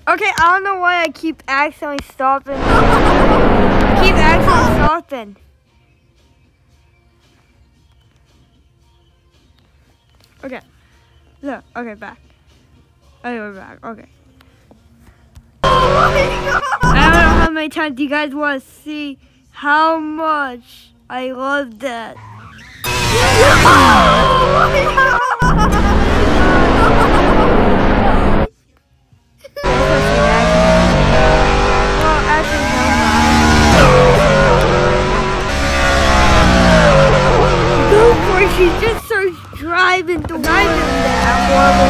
Okay, I don't know why I keep accidentally stopping. I keep accidentally stopping. Okay. Look, okay, back. Okay, we're back. Okay. I don't know how many times you guys want to see how much I love that. She just starts driving the that horrible.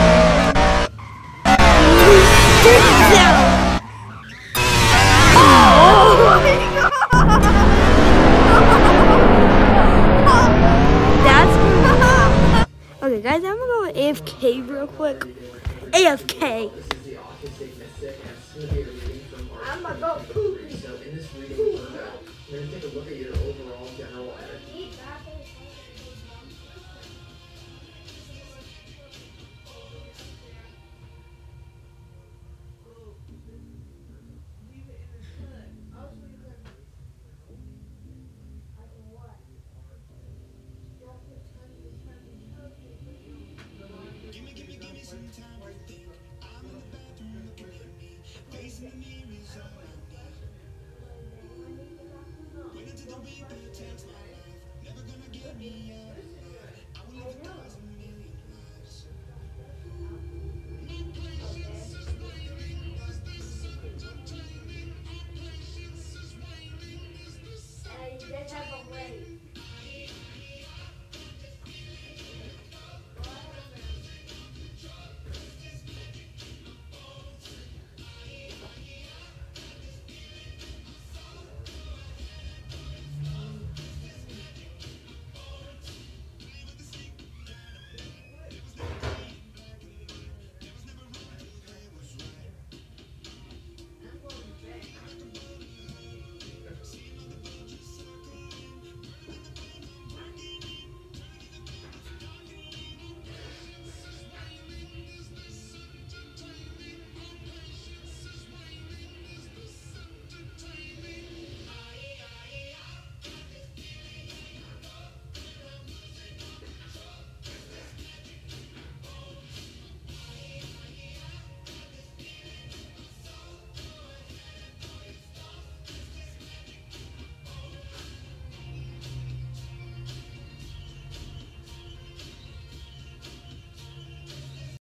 Okay, guys, I'm gonna go with AFK real quick. AFK. I'm gonna go poop. So in this reading, I'm gonna take a look at your overall general.